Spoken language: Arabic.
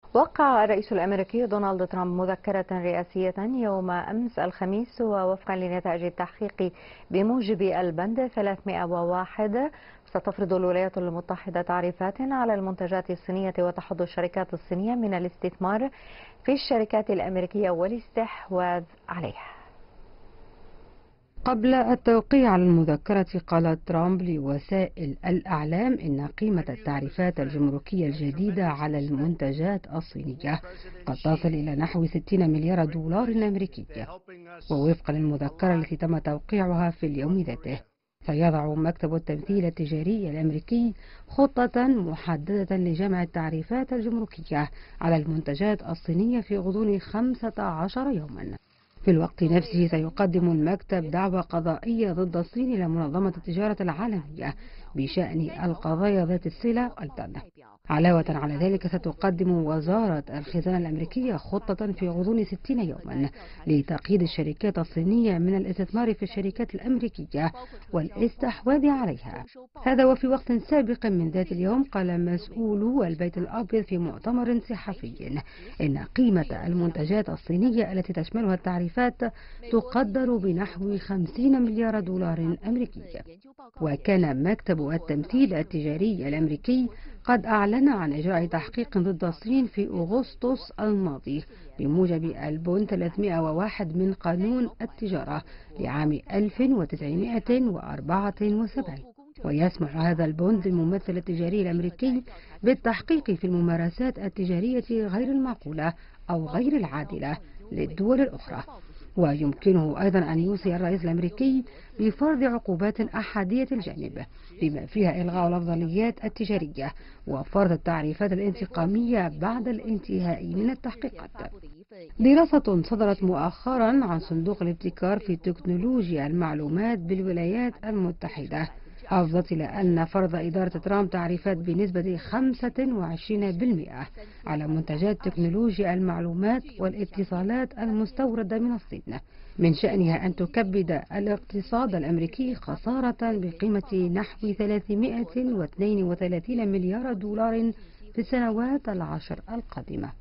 وقع الرئيس الأمريكي دونالد ترامب مذكرة رئاسية يوم أمس الخميس، ووفقا لنتائج التحقيق بموجب البند 301 ستفرض الولايات المتحدة تعريفات على المنتجات الصينية وتحض الشركات الصينية من الاستثمار في الشركات الأمريكية والاستحواذ عليها. قبل التوقيع على المذكرة قال ترامب لوسائل الإعلام إن قيمة التعريفات الجمركية الجديدة على المنتجات الصينية قد تصل إلى نحو 60 مليار دولار أمريكي. ووفقا للمذكرة التي تم توقيعها في اليوم ذاته، سيضع مكتب التمثيل التجاري الأمريكي خطة محددة لجمع التعريفات الجمركية على المنتجات الصينية في غضون 15 يوما. في الوقت نفسه سيقدم المكتب دعوى قضائية ضد الصين إلى منظمة التجارة العالمية بشأن القضايا ذات الصلة البتة. علاوة على ذلك، ستقدم وزارة الخزانة الأمريكية خطة في غضون 60 يوما لتقييد الشركات الصينية من الاستثمار في الشركات الأمريكية والاستحواذ عليها. هذا وفي وقت سابق من ذات اليوم قال مسؤولو البيت الأبيض في مؤتمر صحفي إن قيمة المنتجات الصينية التي تشملها التعريفات تقدر بنحو 50 مليار دولار أمريكي. وكان مكتب التمثيل التجاري الأمريكي قد أعلن عن إجراء تحقيق ضد الصين في أغسطس الماضي بموجب البند 301 من قانون التجارة لعام 1974. ويسمح هذا البند للممثل التجاري الأمريكي بالتحقيق في الممارسات التجارية غير المعقولة أو غير العادلة للدول الأخرى. ويمكنه أيضا أن يوصي الرئيس الأمريكي بفرض عقوبات أحادية الجانب بما فيها إلغاء الأفضليات التجارية وفرض التعريفات الانتقامية بعد الانتهاء من التحقيقات. دراسة صدرت مؤخرا عن صندوق الابتكار في تكنولوجيا المعلومات بالولايات المتحدة أفضت إلى أن فرض إدارة ترامب تعريفات بنسبة 25% على منتجات تكنولوجيا المعلومات والاتصالات المستوردة من الصين من شأنها أن تكبد الاقتصاد الأمريكي خسارة بقيمة نحو 332 مليار دولار في السنوات العشر القادمة.